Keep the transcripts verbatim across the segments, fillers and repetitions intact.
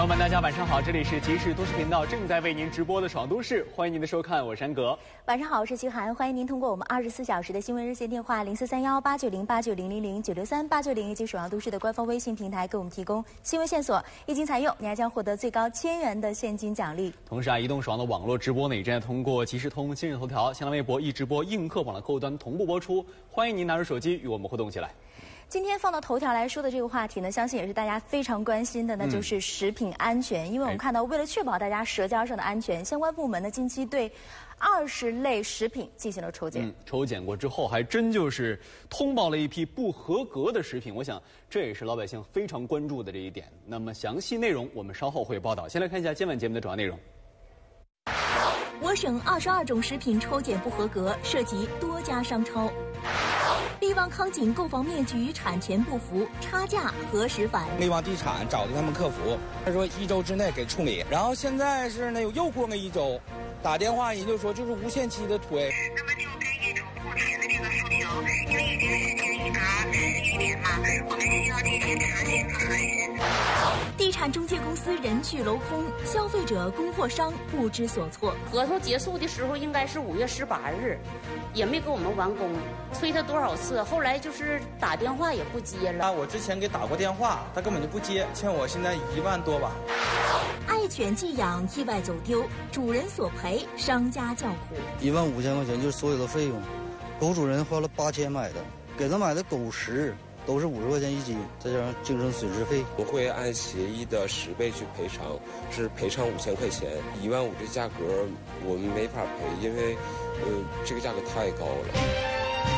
友们，大家晚上好，这里是即时都市频道正在为您直播的《爽都市》，欢迎您的收看，我是山格。 晚上好，我是徐涵，欢迎您通过我们二十四小时的新闻热线电话零四三幺八九零八九零零零九六三八九零以及《爽都市》的官方微信平台，给我们提供新闻线索，一经采用，你还将获得最高千元的现金奖励。 同时啊，移动爽的网络直播呢，也正在通过即时通、今日头条、新浪微博、易直播、映客网的客户端同步播出，欢迎您拿出手机与我们互动起来。 今天放到头条来说的这个话题呢，相信也是大家非常关心的，那就是食品安全。嗯、因为我们看到，为了确保大家舌尖上的安全，相关部门呢近期对二十类食品进行了抽检。 嗯，抽检过之后，还真就是通报了一批不合格的食品。我想这也是老百姓非常关注的这一点。那么详细内容我们稍后会报道。先来看一下今晚节目的主要内容。 我省二十二种食品抽检不合格，涉及多家商超。力旺康景购房面局产权不符，差价何时返？ 力旺地产找的他们客服，他说一周之内给处理，然后现在是那又过了一周，打电话也就是说就是无限期的推。 那么就根据主户前的这个诉求，因为已经时间已达十余年嘛，我们需要进行查询和核实。 地产中介公司人去楼空，消费者供货商不知所措。 合同结束的时候应该是五月十八日，也没给我们完工，催他多少次，后来就是打电话也不接了。 啊，我之前给打过电话，他根本就不接，欠我现在一万多吧。 爱犬寄养意外走丢，主人索赔，商家叫苦。 一万五千块钱就是所有的费用，狗主人花了八千买的，给他买的狗食。都是五十块钱一斤，再加上精神损失费， 我会按协议的十倍去赔偿，是赔偿五千块钱，一万五这价格我们没法赔，因为，呃，这个价格太高了。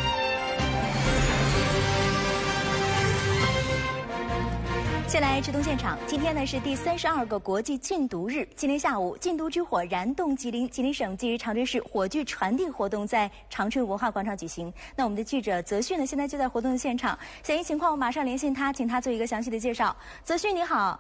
先来直通现场，今天呢是第三十二个国际禁毒日。今天下午，禁毒之火燃动吉林，吉林省基于长春市火炬传递活动在长春文化广场举行。那我们的记者泽旭呢，现在就在活动的现场，详细情况我马上连线他，请他做一个详细的介绍。泽旭你好。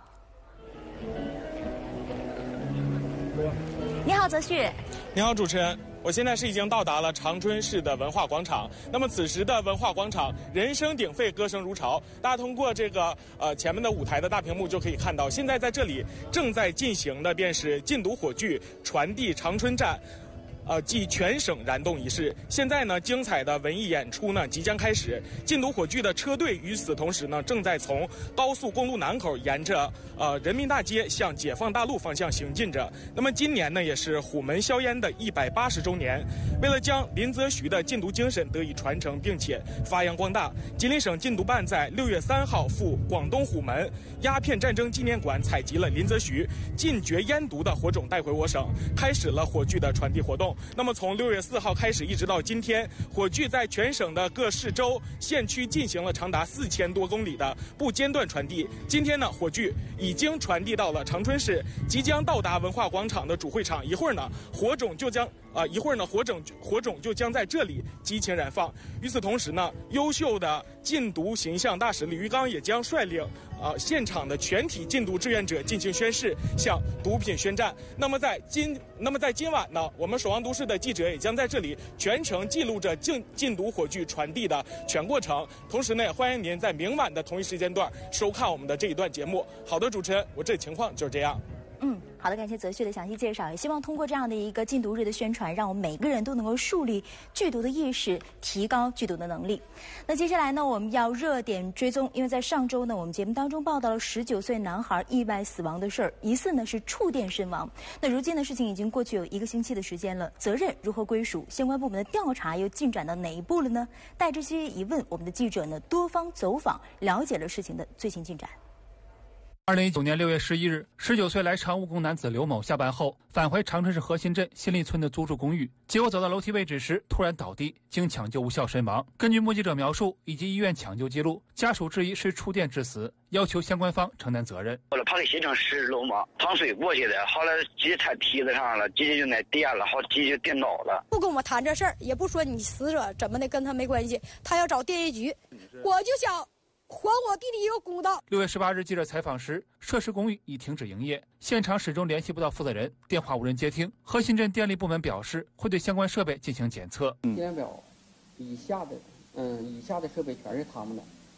你好，泽旭。 你好，主持人。我现在是已经到达了长春市的文化广场。那么此时的文化广场人声鼎沸，歌声如潮。大家通过这个呃前面的舞台的大屏幕就可以看到，现在在这里正在进行的便是禁毒火炬传递长春站。呃，即全省燃动仪式。现在呢，精彩的文艺演出呢即将开始。禁毒火炬的车队与此同时呢，正在从高速公路南口沿着呃人民大街向解放大路方向行进着。那么今年呢，也是虎门销烟的一百八十周年。为了将林则徐的禁毒精神得以传承并且发扬光大，吉林省禁毒办在六月三号赴广东虎门鸦片战争纪念馆采集了林则徐禁绝烟毒的火种带回我省，开始了火炬的传递活动。那么从六月四号开始一直到今天，火炬在全省的各市州县区进行了长达四千多公里的不间断传递。今天呢，火炬已经传递到了长春市，即将到达文化广场的主会场。一会儿呢，火种就将啊、呃，一会儿呢，火种火种就将在这里激情燃放。与此同时呢，优秀的禁毒形象大使李玉刚也将率领啊、呃、现场的全体禁毒志愿者进行宣誓，向毒品宣战。那么在今那么在今晚呢，我们守望都市的记者也将在这里全程记录着禁禁毒火炬传递的全过程。同时呢，也欢迎您在明晚的同一时间段收看我们的这一段节目。好的，主持人，我这情况就是这样。 嗯，好的，感谢泽旭的详细介绍。也希望通过这样的一个禁毒日的宣传，让我们每个人都能够树立剧毒的意识，提高剧毒的能力。那接下来呢，我们要热点追踪，因为在上周呢，我们节目当中报道了十九岁男孩意外死亡的事儿，疑似呢是触电身亡。那如今呢，事情已经过去有一个星期的时间了，责任如何归属？相关部门的调查又进展到哪一步了呢？带着这些疑问，我们的记者呢多方走访，了解了事情的最新进展。 二零一九年六月十一日，十九岁来长务工男子刘某下班后返回长春市和新镇新立村的租住公寓，结果走到楼梯位置时突然倒地，经抢救无效身亡。根据目击者描述以及医院抢救记录，家属质疑是触电致死，要求相关方承担责任。 后来爬到新城十楼嘛，趟水过去的，后来直接踩梯子上了，直接就那电了，好直接就电倒了。 不跟我谈这事儿，也不说你死者怎么的，跟他没关系，他要找电业局，我就想还我弟弟一个公道。 六月十八日，记者采访时，涉事公寓已停止营业，现场始终联系不到负责人，电话无人接听。和新镇电力部门表示，会对相关设备进行检测。 电表以下的，嗯，以下的设备全是他们的，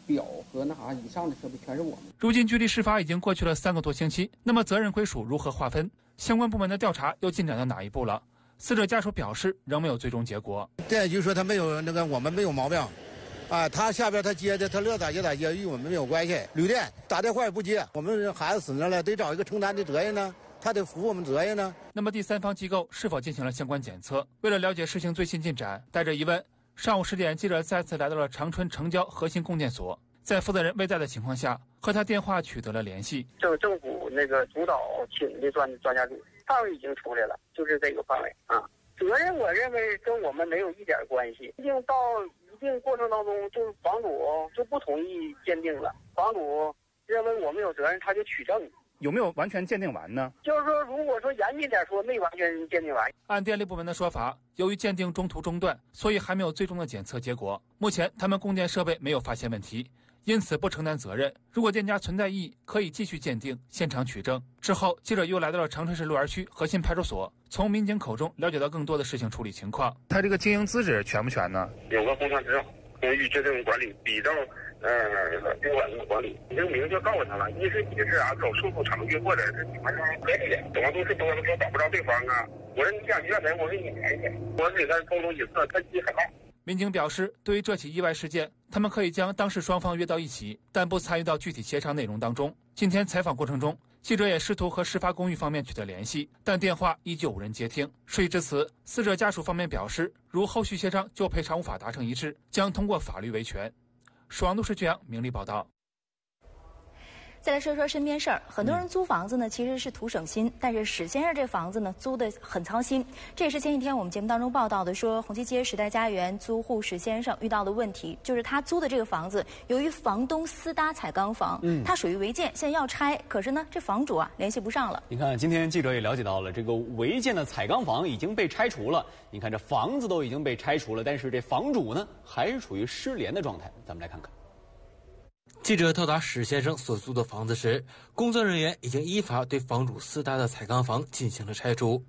表和那啥以上的设备全是我们。 如今距离事发已经过去了三个多星期，那么责任归属如何划分？相关部门的调查又进展到哪一步了？死者家属表示仍没有最终结果。 电业局说他没有那个，我们没有毛病，啊，他下边他接的，他乐咋接咋接，与我们没有关系。旅店打电话也不接，我们孩子死那了，得找一个承担的责任呢，他得负我们责任呢。 那么第三方机构是否进行了相关检测？为了了解事情最新进展，带着疑问，上午十点，记者再次来到了长春城郊核心供电所，在负责人未在的情况下，和他电话取得了联系。 这个政府那个主导请的专专家组范围已经出来了，就是这个范围啊。责任我认为跟我们没有一点关系，毕竟到一定过程当中，就是房主就不同意鉴定了，房主认为我们有责任，他就取证。 有没有完全鉴定完呢？ 就是说，如果说严谨点说，没完全鉴定完。 按电力部门的说法，由于鉴定中途中断，所以还没有最终的检测结果。目前他们供电设备没有发现问题，因此不承担责任。如果店家存在异议，可以继续鉴定，现场取证。之后，记者又来到了长春市鹿园区核心派出所，从民警口中了解到更多的事情处理情况。他这个经营资质全不全呢？ 有个工商执照，公寓质量管理比照呃宾馆的管理，已经明确告诉他了，一是你是啥走疏忽场域，或者是你们是合理的，房东是多了说找不着对方啊，我说你想要钱，我给你联系，我给他沟通一次，他记很慢。 民警表示，对于这起意外事件，他们可以将当事双方约到一起，但不参与到具体协商内容当中。今天采访过程中，记者也试图和事发公寓方面取得联系，但电话依旧无人接听。事已至此，死者家属方面表示，如后续协商就赔偿无法达成一致，将通过法律维权。蜀阳都市巨阳明利报道。 再来说说身边事儿，很多人租房子呢，其实是图省心，但是史先生这房子呢，租的很操心。这也是前几天我们节目当中报道的，说红旗街时代家园租户史先生遇到的问题，就是他租的这个房子，由于房东私搭彩钢房，嗯，它属于违建，现在要拆，可是呢，这房主啊联系不上了。 你看，今天记者也了解到了，这个违建的彩钢房已经被拆除了。你看，这房子都已经被拆除了，但是这房主呢，还是处于失联的状态。咱们来看看。 记者到达史先生所租的房子时，工作人员已经依法对房主私搭的彩钢房进行了拆除。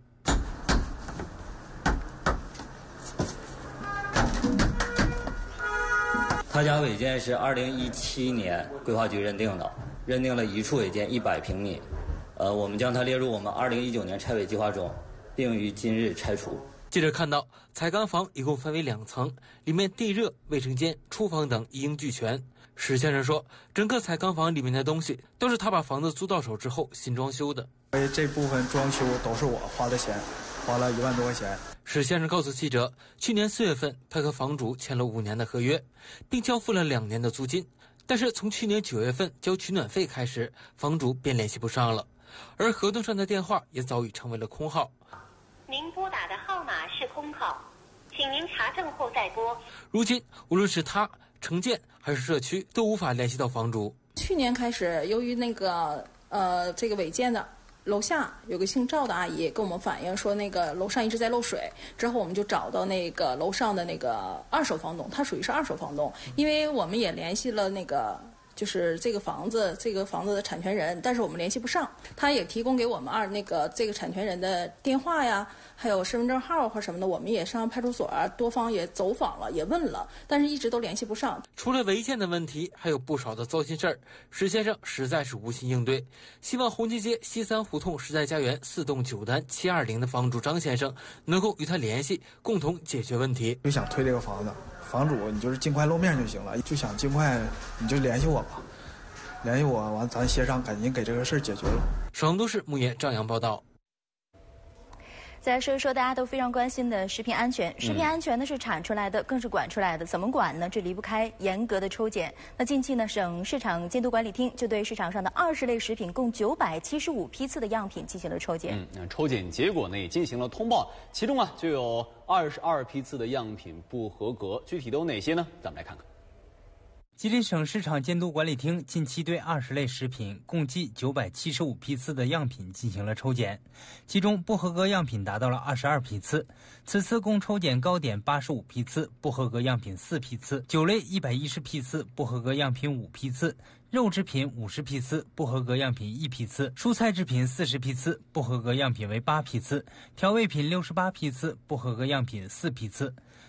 他家违建是二零一七年规划局认定的，认定了一处违建一百平米，呃，我们将它列入我们二零一九年拆违计划中，并于今日拆除。 记者看到，彩钢房一共分为两层，里面地热、卫生间、厨房等一应俱全。史先生说，整个彩钢房里面的东西都是他把房子租到手之后新装修的。 这部分装修都是我花的钱，花了一万多块钱。 史先生告诉记者，去年四月份他和房主签了五年的合约，并交付了两年的租金。但是从去年九月份交取暖费开始，房主便联系不上了，而合同上的电话也早已成为了空号。 您拨打的号码是空号，请您查证后再拨。 如今，无论是他、城建还是社区，都无法联系到房主。 去年开始，由于那个呃这个违建的楼下有个姓赵的阿姨跟我们反映说，那个楼上一直在漏水。之后我们就找到那个楼上的那个二手房东，他属于是二手房东，因为我们也联系了那个。就是这个房子，这个房子的产权人，但是我们联系不上。他也提供给我们二那个这个产权人的电话呀，还有身份证号或什么的，我们也上派出所啊，多方也走访了，也问了，但是一直都联系不上。 除了违建的问题，还有不少的糟心事儿。史先生实在是无心应对，希望红旗街西三胡同时代家园四栋九单七二零的房主张先生能够与他联系，共同解决问题。 就想推这个房子。房主，你就是尽快露面就行了，就想尽快，你就联系我吧，联系我完，咱协商，赶紧给这个事儿解决了。 成都市牧业张扬报道。 再来说一说大家都非常关心的食品安全。食品安全呢是产出来的，更是管出来的。怎么管呢？这离不开严格的抽检。那近期呢，省市场监督管理厅就对市场上的二十类食品共九百七十五批次的样品进行了抽检。 嗯，那抽检结果呢也进行了通报，其中啊就有二十二批次的样品不合格。具体都有哪些呢？咱们来看看。 吉林省市场监督管理厅近期对二十类食品共计九百七十五批次的样品进行了抽检，其中不合格样品达到了二十二批次。此次共抽检糕点八十五批次，不合格样品四批次；酒类一百一十批次，不合格样品五批次；肉制品五十批次，不合格样品一批次；蔬菜制品四十批次，不合格样品为八批次；调味品六十八批次，不合格样品四批次。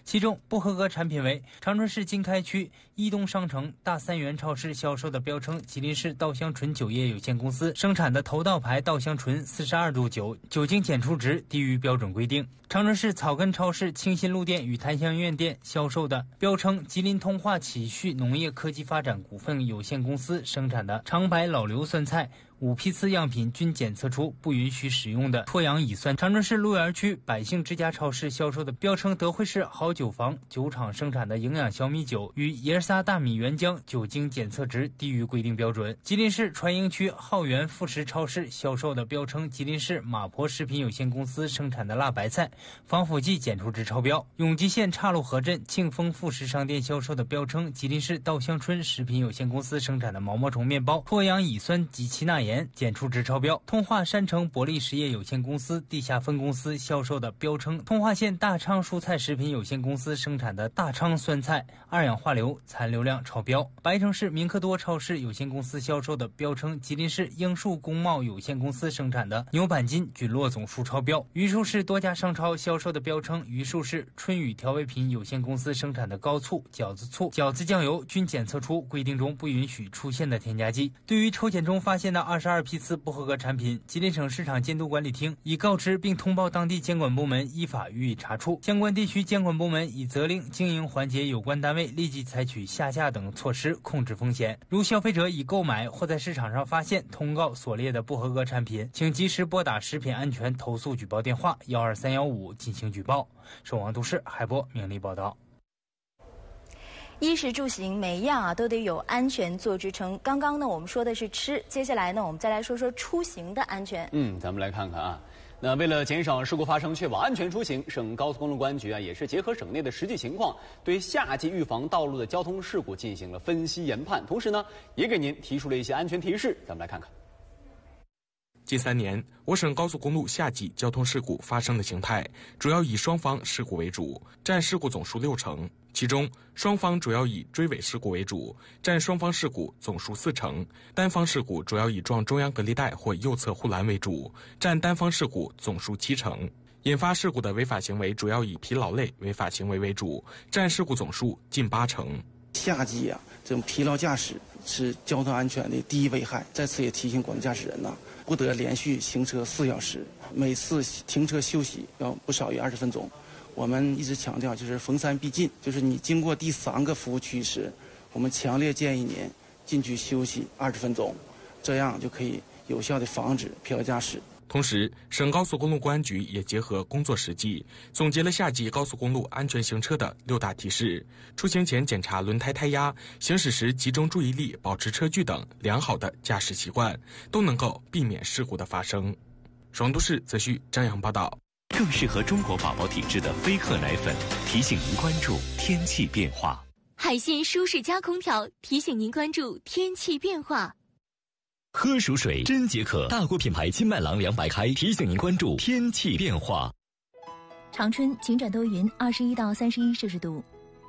其中不合格产品为长春市经开区一东商城大三元超市销售的标称吉林市稻香醇酒业有限公司生产的头道牌稻香醇四十二度酒，酒精检出值低于标准规定。长春市草根超市清新路店与檀香苑店销售的标称吉林通化启旭农业科技发展股份有限公司生产的长白老刘酸菜五批次样品均检测出不允许使用的脱氧乙酸。长春市鹿园区百姓之家超市销售的标称德惠市好酒坊酒厂生产的营养小米酒与耶萨大米原浆酒精检测值低于规定标准。吉林市传营区浩源副食超市销售的标称吉林市马婆食品有限公司生产的辣白菜防腐剂检出值超标。永吉县岔路河镇庆丰副食商店销售的标称吉林市稻香醇食品有限公司生产的毛毛虫面包脱氧乙酸及其钠盐检出值超标。通化山城博利实业有限公司地下分公司销售的标称通化县大昌蔬菜食品有限公司生产的大昌酸菜二氧化硫残留量超标。白城市民科多超市有限公司销售的标称吉林市英树工贸有限公司生产的牛板筋菌落总数超标。榆树市多家商超销售的标称榆树市春雨调味品有限公司生产的高醋、饺子醋、饺子酱油均检测出规定中不允许出现的添加剂。对于抽检中发现的二十二批次不合格产品，吉林省市场监督管理厅已告知并通报当地监管部门依法予以查处。相关地区监管部门已责令经营环节有关单位立即采取下架等措施控制风险。如消费者已购买或在市场上发现通告所列的不合格产品，请及时拨打食品安全投诉举报电话幺二三幺五进行举报。守望都市海波明利报道。 衣食住行每一样啊都得有安全做支撑。刚刚呢我们说的是吃，接下来呢我们再来说说出行的安全。 嗯，咱们来看看啊。那为了减少事故发生，确保安全出行，省高速公路公安局啊也是结合省内的实际情况，对夏季预防道路的交通事故进行了分析研判，同时呢也给您提出了一些安全提示。咱们来看看。 近三年，我省高速公路夏季交通事故发生的形态主要以双方事故为主，占事故总数六成。其中，双方主要以追尾事故为主，占双方事故总数四成；单方事故主要以撞中央隔离带或右侧护栏为主，占单方事故总数七成。引发事故的违法行为主要以疲劳类违法行为为主，占事故总数近八成。 夏季啊，这种疲劳驾驶是交通安全的第一危害。在此也提醒广大驾驶人呐、啊，不得连续行车四小时，每次停车休息要不少于二十分钟。我们一直强调，就是逢三必进，就是你经过第三个服务区时，我们强烈建议您进去休息二十分钟，这样就可以有效的防止疲劳驾驶。 同时，省高速公路公安局也结合工作实际，总结了夏季高速公路安全行车的六大提示：出行前检查轮胎胎压，行驶时集中注意力，保持车距等良好的驾驶习惯，都能够避免事故的发生。双都市则需张扬报道。 更适合中国宝宝体质的飞鹤奶粉提醒您关注天气变化。 海信舒适加空调提醒您关注天气变化。 喝熟水真解渴，大国品牌金麦郎两百开提醒您关注天气变化。 长春晴转多云，二十一到三十一摄氏度。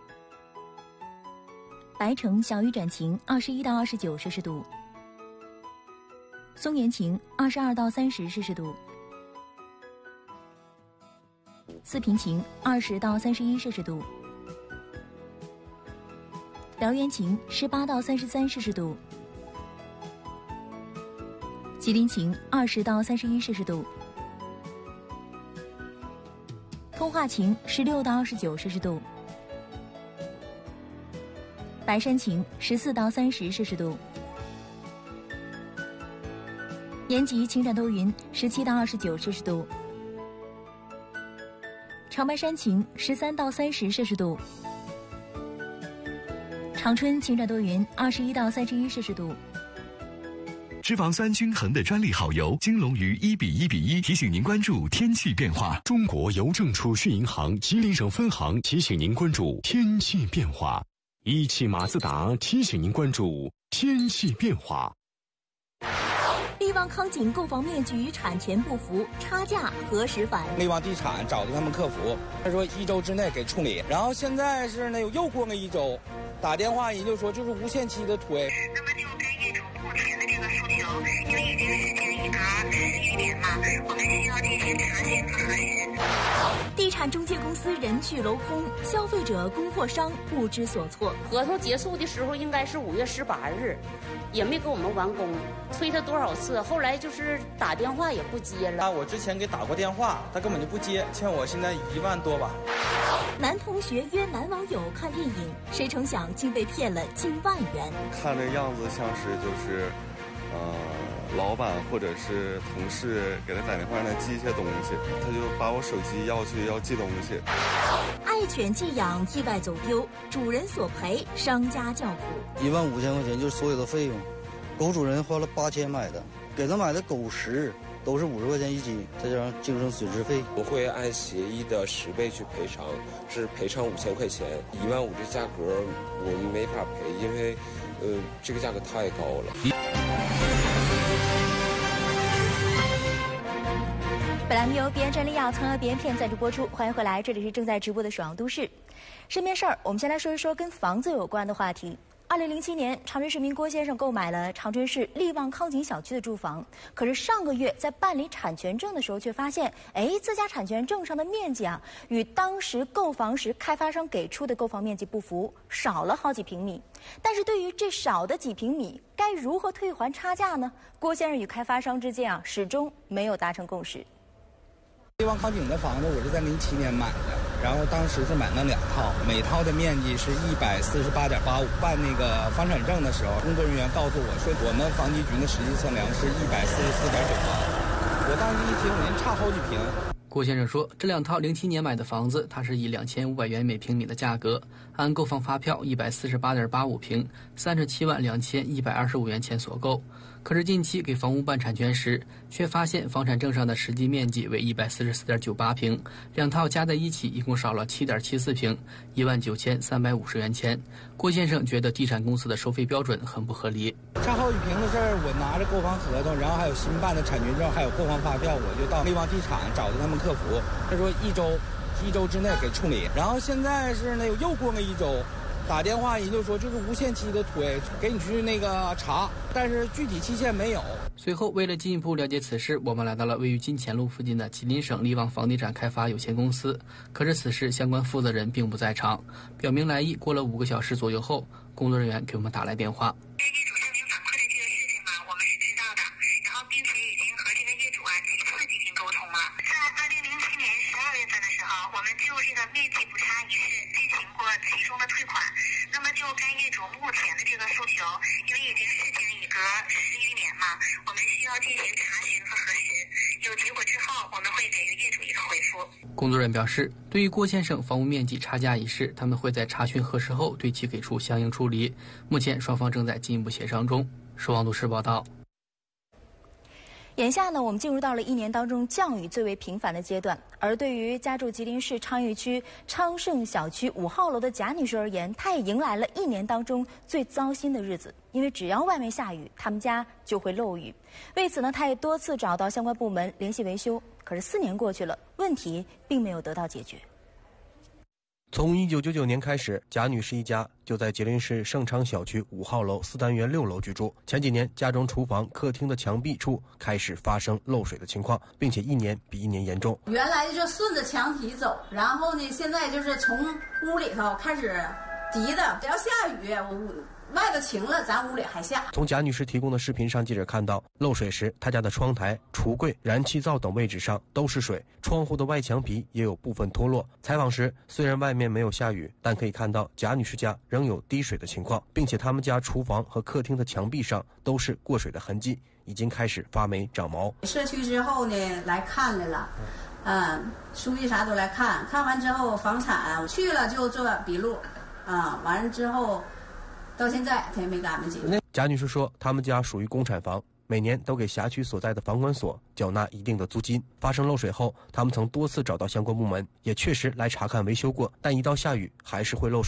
白城小雨转晴，二十一到二十九摄氏度。松原晴，二十二到三十摄氏度。四平晴，二十到三十一摄氏度。辽源晴，十八到三十三摄氏度。吉林晴，二十到三十一摄氏度。通化晴，十六到二十九摄氏度。白山晴，十四到三十摄氏度。延吉晴转多云，十七到二十九摄氏度。长白山晴，十三到三十摄氏度。长春晴转多云，二十一到三十一摄氏度。 脂肪酸均衡的专利好油，金龙鱼一比一比一提醒您关注天气变化。中国邮政储蓄银行吉林省分行提醒您关注天气变化。一汽马自达提醒您关注天气变化。 力旺康景购房面局产权不符，差价何时返？ 力旺地产找的他们客服，他说一周之内给处理，然后现在是呢又过了一周，打电话也就说就是无限期的推。那么就给一周不填的这个这个诉求，因为已经时间已隔十余年嘛，我们需要进行查询和核实。 地产中介公司人去楼空，消费者供货商不知所措。 合同结束的时候应该是五月十八日，也没给我们完工，催他多少次，后来就是打电话也不接了。 啊，我之前给打过电话，他根本就不接，欠我现在一万多吧。 男同学约男网友看电影，谁成想竟被骗了近万元。 看这样子像是就是，呃，老板或者是同事给他打电话让他寄一些东西，他就把我手机要去要寄东西。 爱犬寄养意外走丢，主人索赔，商家叫苦。 一万五千块钱就是所有的费用，狗主人花了八千买的，给他买的狗食都是五十块钱一斤，再加上精神损失费。 我会按协议的十倍去赔偿，是赔偿五千块钱。一万五这价格我们没法赔，因为，呃，这个价格太高了。 本栏目由必安真理药从必安片赞助播出，欢迎回来，这里是正在直播的《守望都市》。身边事儿，我们先来说一说跟房子有关的话题。二零零七年，长春市民郭先生购买了长春市利旺康景小区的住房。可是上个月在办理产权证的时候，却发现，哎，自家产权证上的面积啊，与当时购房时开发商给出的购房面积不符，少了好几平米。但是对于这少的几平米，该如何退还差价呢？郭先生与开发商之间啊，始终没有达成共识。 利旺康景的房子我是在零七年买的，然后当时是买了两套，每套的面积是一百四十八点八五。办那个房产证的时候，工作人员告诉我说，我们房地局的实际测量是一百四十四点九八。我当时一听，我差好几平。 郭先生说，这两套零七年买的房子，他是以两千五百元每平米的价格，按购房发票一百四十八点八五平，三十七万两千一百二十五元钱所购。可是近期给房屋办产权时，却发现房产证上的实际面积为一百四十四点九八平，两套加在一起一共少了七点七四平，一万九千三百五十元钱。郭先生觉得地产公司的收费标准很不合理。 差好几平的事儿，我拿着购房合同，然后还有新办的产权证，还有购房发票，我就到利旺地产找的他们客服，他说一周一周之内给处理。然后现在是那又过了一周。打电话人就说就是无限期的推，给你去那个查，但是具体期限没有。 随后，为了进一步了解此事，我们来到了位于金钱路附近的吉林省利旺房地产开发有限公司。可是此时相关负责人并不在场，表明来意。过了五个小时左右后，工作人员给我们打来电话。工作人员表示，对于郭先生房屋面积差价一事，他们会在查询核实后对其给出相应处理。目前双方正在进一步协商中。守望都市报道。 眼下呢，我们进入到了一年当中降雨最为频繁的阶段，而对于家住吉林市昌邑区昌盛小区五号楼的贾女士而言，她也迎来了一年当中最糟心的日子。因为只要外面下雨，他们家就会漏雨。为此呢，她也多次找到相关部门联系维修，可是四年过去了，问题并没有得到解决。 从一九九九年开始，贾女士一家就在吉林市盛昌小区五号楼四单元六楼居住。前几年，家中厨房、客厅的墙壁处开始发生漏水的情况，并且一年比一年严重。 原来就顺着墙体走，然后呢，现在就是从屋里头开始滴的，只要下雨，我外头晴了，咱屋里还下。 从贾女士提供的视频上，记者看到漏水时，她家的窗台、橱柜、燃气灶等位置上都是水，窗户的外墙皮也有部分脱落。采访时，虽然外面没有下雨，但可以看到贾女士家仍有滴水的情况，并且他们家厨房和客厅的墙壁上都是过水的痕迹，已经开始发霉长毛。 社区之后呢，来看来了。嗯，书记啥都来看，看完之后房产去了就做笔录，啊，完了之后。到现在他也没给俺们解决。 贾女士说，他们家属于公产房，每年都给辖区所在的房管所缴纳一定的租金。发生漏水后，他们曾多次找到相关部门，也确实来查看维修过，但一到下雨还是会漏水，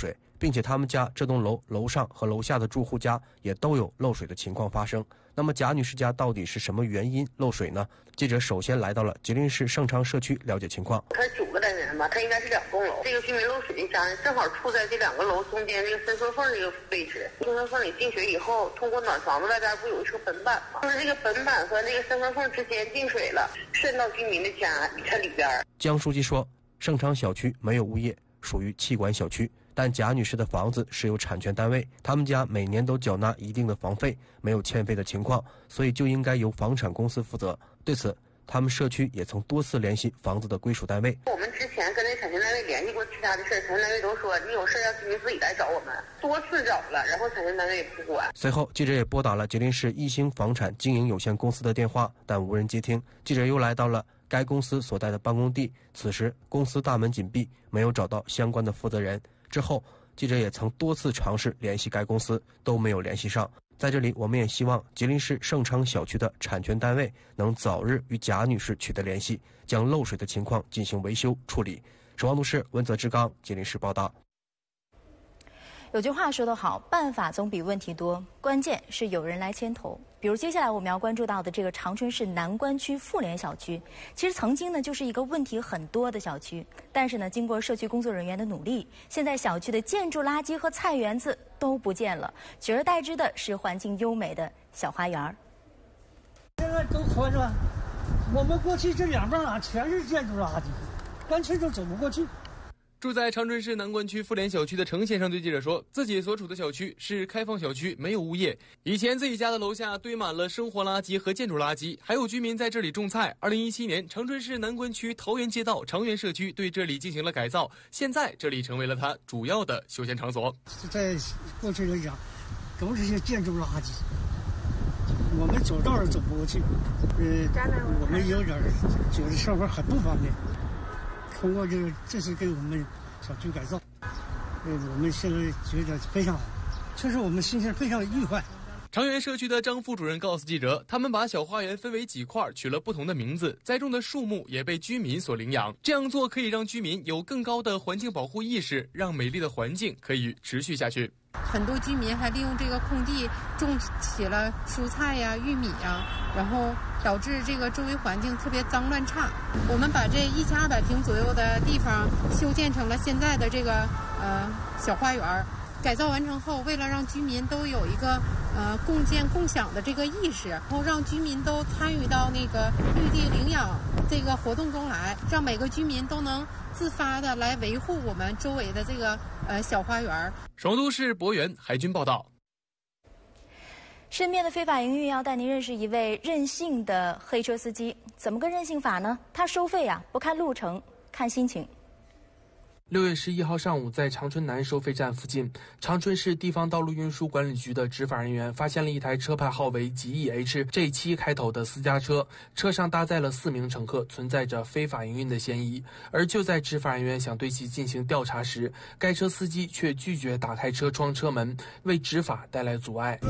并且他们家这栋楼楼上和楼下的住户家也都有漏水的情况发生。那么贾女士家到底是什么原因漏水呢？记者首先来到了吉林市盛昌社区了解情况。 它九个单元嘛，它应该是两栋楼。这个居民漏水的家呢，正好处在这两个楼中间这个伸缩缝这个位置。伸缩缝里进水以后，通过暖房子外边不有一层本板吗？就是这个本板和这个伸缩缝之间进水了，渗到居民的家它里边。 江书记说，盛昌小区没有物业，属于气管小区。但贾女士的房子是由产权单位，他们家每年都缴纳一定的房费，没有欠费的情况，所以就应该由房产公司负责。对此，他们社区也曾多次联系房子的归属单位。 我们之前跟那产权单位联系过其他的事儿，产权单位都说你有事让居民自己来找我们，多次找了，然后产权单位也不管。 随后，记者也拨打了吉林市一星房产经营有限公司的电话，但无人接听。记者又来到了该公司所在的办公地，此时公司大门紧闭，没有找到相关的负责人。之后，记者也曾多次尝试联系该公司，都没有联系上。在这里，我们也希望吉林市盛昌小区的产权单位能早日与贾女士取得联系，将漏水的情况进行维修处理。守望都市文泽志刚，吉林市报道。 有句话说得好，办法总比问题多，关键是有人来牵头。比如接下来我们要关注到的这个长春市南关区妇联小区，其实曾经呢就是一个问题很多的小区，但是呢经过社区工作人员的努力，现在小区的建筑垃圾和菜园子都不见了，取而代之的是环境优美的小花园。 现在都说着，我们过去这两半啊全是建筑垃圾，干脆就走不过去。 住在长春市南关区妇联小区的程先生对记者说，自己所处的小区是开放小区，没有物业。以前自己家的楼下堆满了生活垃圾和建筑垃圾，还有居民在这里种菜。二零一七年，长春市南关区桃园街道长园社区对这里进行了改造，现在这里成为了它主要的休闲场所。 在过去来讲，都是些建筑垃圾，我们走道儿走不过去，呃，我们有点觉得生活很不方便。通过这个，这是给我们小区改造，呃，我们现在觉得非常好，确实我们心情非常愉快。 长园社区的张副主任告诉记者，他们把小花园分为几块，取了不同的名字，栽种的树木也被居民所领养。这样做可以让居民有更高的环境保护意识，让美丽的环境可以持续下去。 很多居民还利用这个空地种起了蔬菜呀、玉米呀，然后导致这个周围环境特别脏乱差。我们把这一千二百平左右的地方修建成了现在的这个呃小花园。改造完成后，为了让居民都有一个呃共建共享的这个意识，然后让居民都参与到那个绿地领养这个活动中来，让每个居民都能自发的来维护我们周围的这个呃小花园。 首都市博源海军报道。 身边的非法营运要带您认识一位任性的黑车司机，怎么个任性法呢？他收费啊，不看路程，看心情。 六月十一号上午，在长春南收费站附近，长春市地方道路运输管理局的执法人员发现了一台车牌号为 G E H J 七 开头的私家车，车上搭载了四名乘客，存在着非法营运的嫌疑。而就在执法人员想对其进行调查时，该车司机却拒绝打开车窗车门，为执法带来阻碍。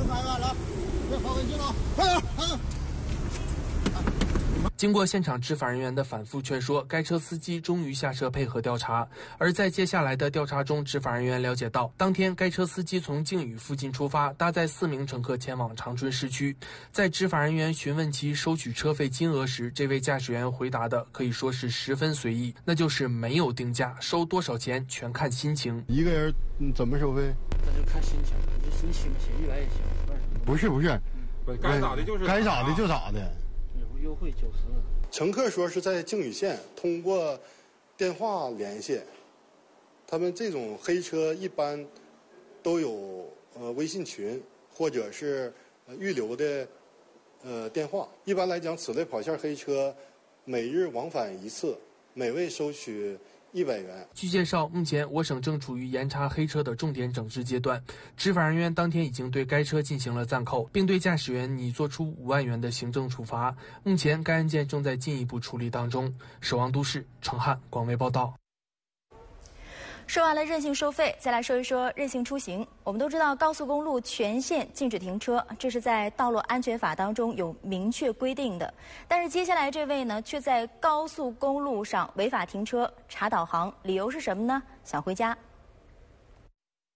经过现场执法人员的反复劝说，该车司机终于下车配合调查。而在接下来的调查中，执法人员了解到，当天该车司机从靖宇附近出发，搭载四名乘客前往长春市区。在执法人员询问其收取车费金额时，这位驾驶员回答的可以说是十分随意，那就是没有定价，收多少钱全看心情。 一个人怎么收费？ 那就看心情，你心情写一百也行。 不是不是， 该咋的就是该咋的就咋的。 优惠九十。 乘客说是在靖宇县通过电话联系，他们这种黑车一般都有呃微信群或者是预留的呃电话。一般来讲，此类跑线黑车每日往返一次，每位收取一百元。 据介绍，目前我省正处于严查黑车的重点整治阶段，执法人员当天已经对该车进行了暂扣，并对驾驶员拟作出五万元的行政处罚。目前该案件正在进一步处理当中。守望都市，程汉广为报道。 说完了任性收费，再来说一说任性出行。我们都知道，高速公路全线禁止停车，这是在道路安全法当中有明确规定的。但是接下来这位呢，却在高速公路上违法停车、查导航，理由是什么呢？想回家。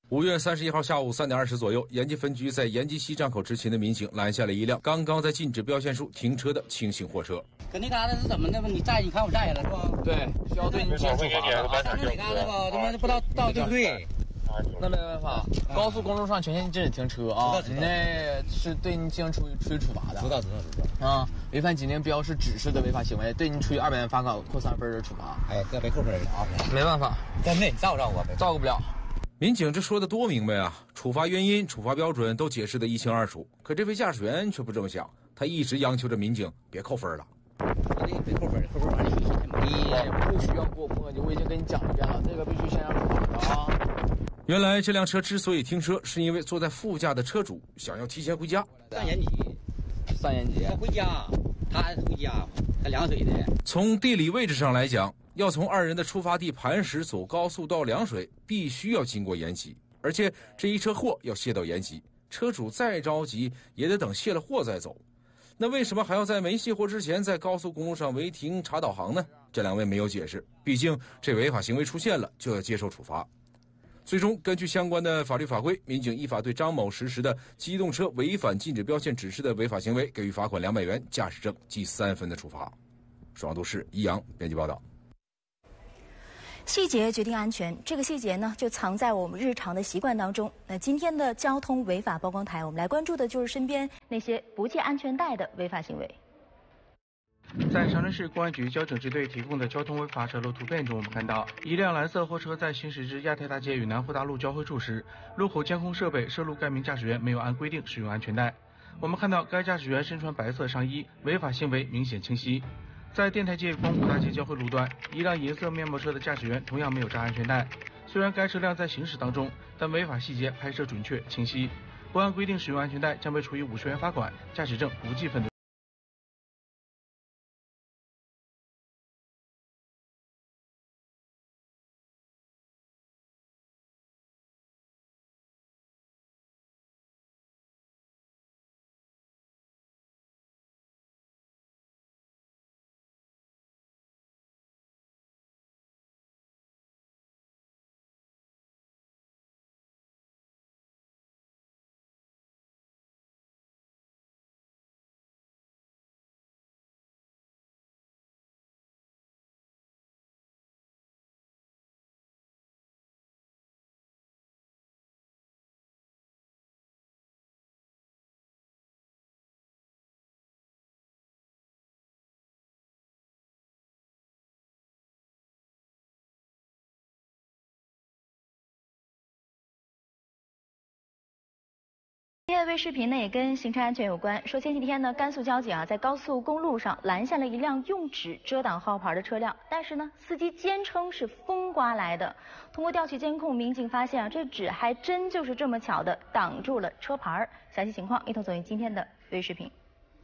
五月三十一号下午三点二十左右，延吉分局在延吉西站口执勤的民警拦下了一辆刚刚在禁止标线处停车的轻型货车。 搁那嘎达是怎么的吧？你站，你看我站下了是吧？ 对，需要对你进行处罚的。 站那嘎达吧，他妈不知道道对不对？ 那没办法，高速公路上全线禁止停车啊！你那是对你进行处处以处罚的。 知道知道知道。 啊，违反紧急标识指示的违法行为，对你处以二百元罚款，扣三分的处罚。 哎，这别扣分了啊！ 没办法， 在那你照顾照顾我呗？ 照顾不了。 民警这说的多明白啊！处罚原因、处罚标准都解释得一清二楚，可这位驾驶员却不这么想，他一直央求着民警别扣分了。 别扣分，扣分完了有些没也不需要给我磨叽，我已经跟你讲一遍了，这个必须先让处罚的啊！ 原来这辆车之所以停车，是因为坐在副驾的车主想要提前回家。 上延吉， 上延吉， 他回家，他回家，他凉水的。 从地理位置上来讲，要从二人的出发地磐石走高速到凉水，必须要经过延吉，而且这一车货要卸到延吉，车主再着急也得等卸了货再走。那为什么还要在没卸货之前在高速公路上违停查导航呢？这两位没有解释，毕竟这违法行为出现了就要接受处罚。最终根据相关的法律法规，民警依法对张某实施的机动车违反禁止标线指示的违法行为给予罚款两百元、驾驶证记三分的处罚。双都市一阳编辑报道。 细节决定安全，这个细节呢就藏在我们日常的习惯当中。那今天的交通违法曝光台，我们来关注的就是身边那些不系安全带的违法行为。 在长春市公安局交警支队提供的交通违法车路图片中，我们看到一辆蓝色货车在行驶至亚太大街与南湖大路交汇处时，路口监控设备摄录该名驾驶员没有按规定使用安全带。我们看到该驾驶员身穿白色上衣，违法行为明显清晰。在电台街与光谷大街交汇路段，一辆银色面包车的驾驶员同样没有扎安全带。虽然该车辆在行驶当中，但违法细节拍摄准确清晰。不按规定使用安全带将被处以五十元罚款，驾驶证不记分的。 今天的微视频呢也跟行车安全有关。说前几天呢，甘肃交警啊在高速公路上拦下了一辆用纸遮挡号牌的车辆，但是呢，司机坚称是风刮来的。通过调取监控，民警发现啊，这纸还真就是这么巧的挡住了车牌。详细情况一同走进今天的微视频。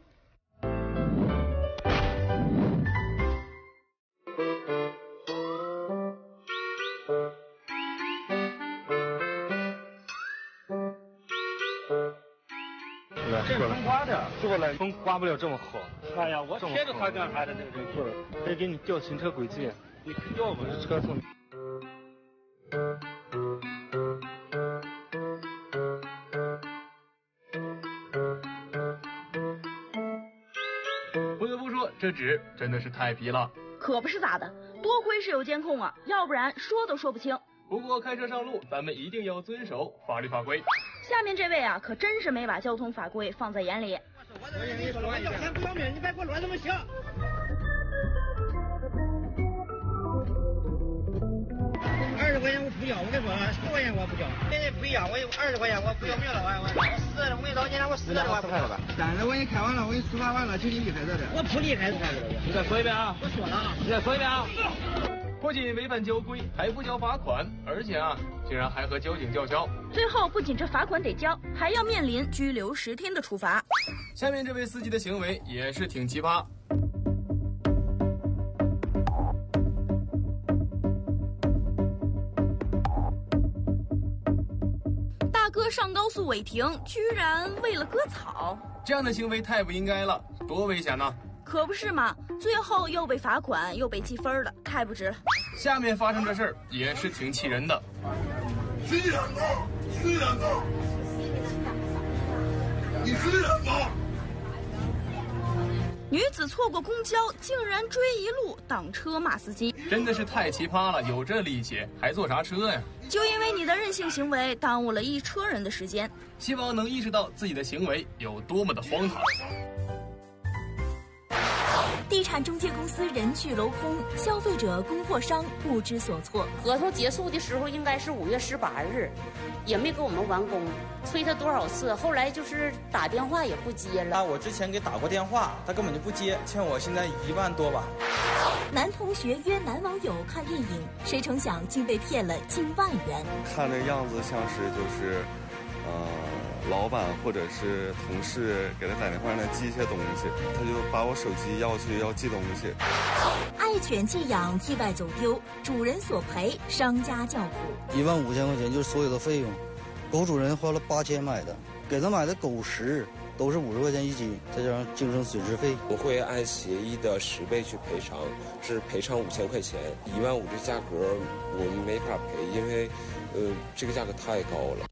这是风刮的，做了风刮不了这么好。哎呀，我贴着它干啥的？这个人做的，可以给你调行车轨迹，你调我这车送。 不得不说，这纸真的是太皮了。 可不是咋的，多亏是有监控啊，要不然说都说不清。 不过开车上路，咱们一定要遵守法律法规。 下面这位啊，可真是没把交通法规放在眼里。 我跟你说，要钱不要命，你别给我乱那么想。二十块钱我不交，我跟你说了，十块钱我不交。现在不一样，我有二十块钱我不要命了，我我我死了，我跟你说，今天我死了，我不开了吧？三十我给你开完了，我给你处罚完了，请你离开这里。我不离开，离开这里。 你再说一遍啊！ 我说了， 你再说一遍啊！不仅违反交规，还不交罚款，而且啊，竟然还和交警叫嚣。 最后不仅这罚款得交，还要面临拘留十天的处罚。 下面这位司机的行为也是挺奇葩。 大哥上高速违停，居然为了割草， 这样的行为太不应该了，多危险呐！ 可不是嘛，最后又被罚款又被记分了，太不值了。 下面发生这事儿也是挺气人的。 是人吗？是人吗？你是人吗？ 女子错过公交，竟然追一路挡车骂司机， 真的是太奇葩了！有这力气还坐啥车呀？ 就因为你的任性行为，耽误了一车人的时间。 希望能意识到自己的行为有多么的荒唐。 地产中介公司人去楼空，消费者供货商不知所措。 合同结束的时候应该是五月十八日，也没给我们完工，催他多少次，后来就是打电话也不接了。 我之前给打过电话，他根本就不接，欠我现在一万多吧。 男同学约男网友看电影，谁成想竟被骗了近万元。 看这样子像是就是，呃。老板或者是同事给他打电话让他寄一些东西，他就把我手机要去要寄东西。 爱犬寄养意外走丢，主人索赔，商家叫苦。 一万五千块钱就是所有的费用，狗主人花了八千买的，给他买的狗食都是五十块钱一斤，再加上精神损失费。 我会按协议的十倍去赔偿，是赔偿五千块钱。一万五这价格我们没法赔，因为呃这个价格太高了。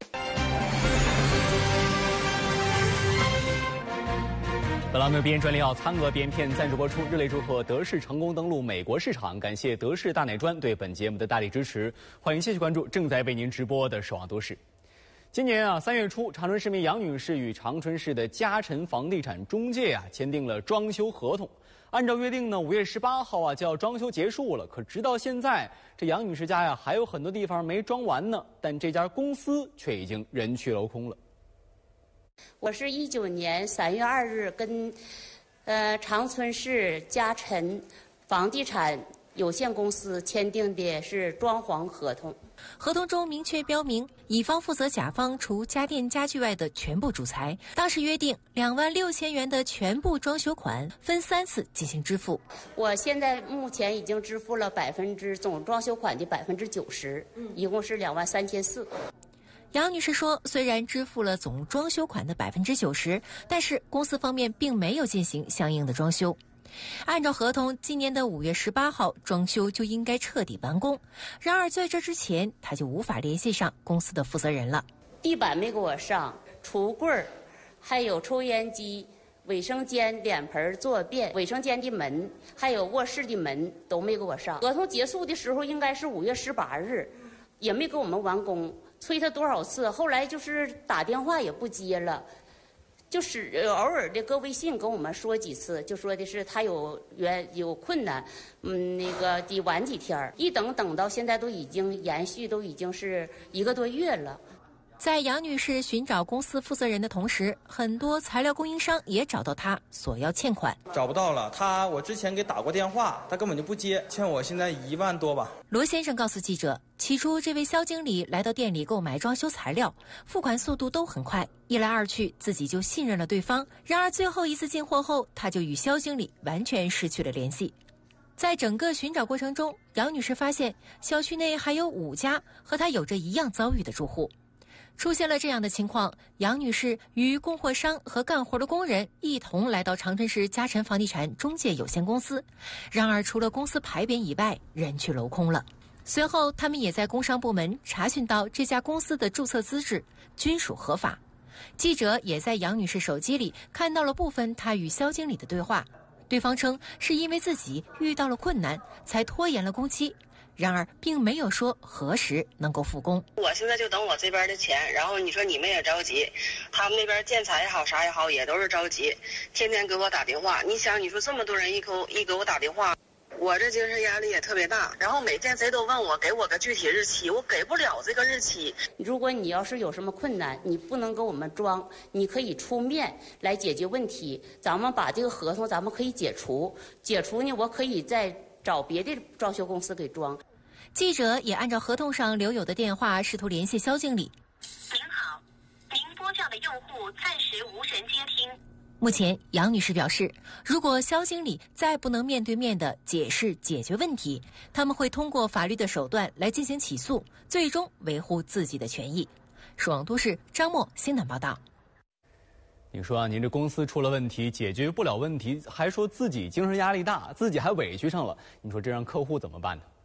本栏目编专利号餐鹅编片赞助播出，热烈祝贺德视成功登陆美国市场，感谢德视大奶砖对本节目的大力支持。欢迎继续关注正在为您直播的《守望都市》。今年啊三月初，长春市民杨女士与长春市的嘉诚房地产中介啊签订了装修合同。按照约定呢，五月十八号啊就要装修结束了。可直到现在，这杨女士家呀还有很多地方没装完呢，但这家公司却已经人去楼空了。 我是一九年三月二日跟，呃长春市嘉诚房地产有限公司签订的是装潢合同。 合同中明确标明，乙方负责甲方除家电家具外的全部主材。当时约定两万六千元的全部装修款分三次进行支付。 我现在目前已经支付了百分之总装修款的百分之九十，一共是两万三千四。 杨女士说，虽然支付了总装修款的百分之九十，但是公司方面并没有进行相应的装修。按照合同，今年的五月十八号装修就应该彻底完工。然而在这之前，她就无法联系上公司的负责人了。 地板没给我上，橱柜还有抽烟机、卫生间、脸盆、坐便、卫生间的门，还有卧室的门都没给我上。合同结束的时候应该是五月十八日，也没给我们完工。催他多少次，后来就是打电话也不接了，就是偶尔的搁微信跟我们说几次，就说的是他有原有困难，嗯，那个得晚几天，一等等到现在都已经延续都已经是一个多月了。 在杨女士寻找公司负责人的同时，很多材料供应商也找到她索要欠款。 找不到了，他我之前给打过电话，他根本就不接，欠我现在一万多吧。 罗先生告诉记者，起初这位肖经理来到店里购买装修材料，付款速度都很快，一来二去自己就信任了对方。然而最后一次进货后，他就与肖经理完全失去了联系。在整个寻找过程中，杨女士发现小区内还有五家和她有着一样遭遇的住户。出现了这样的情况，杨女士与供货商和干活的工人一同来到长春市嘉诚房地产中介有限公司。然而除了公司牌匾以外，人去楼空了。随后他们也在工商部门查询到这家公司的注册资质均属合法。记者也在杨女士手机里看到了部分她与肖经理的对话，对方称是因为自己遇到了困难才拖延了工期，然而并没有说何时能够复工。 我现在就等我这边的钱，然后你说你们也着急，他们那边建材也好啥也好也都是着急，天天给我打电话。你想，你说这么多人一给我一给我打电话，我这精神压力也特别大，然后每天谁都问我给我个具体日期，我给不了这个日期。 如果你要是有什么困难，你不能给我们装，你可以出面来解决问题，咱们把这个合同咱们可以解除，解除呢我可以再找别的装修公司给装。 记者也按照合同上留有的电话试图联系肖经理。 您好，您拨叫的用户暂时无人接听。 目前杨女士表示，如果肖经理再不能面对面的解释解决问题，他们会通过法律的手段来进行起诉，最终维护自己的权益。守望都市张默新闻报道。 你说啊，您这公司出了问题，解决不了问题，还说自己精神压力大，自己还委屈上了，你说这让客户怎么办呢？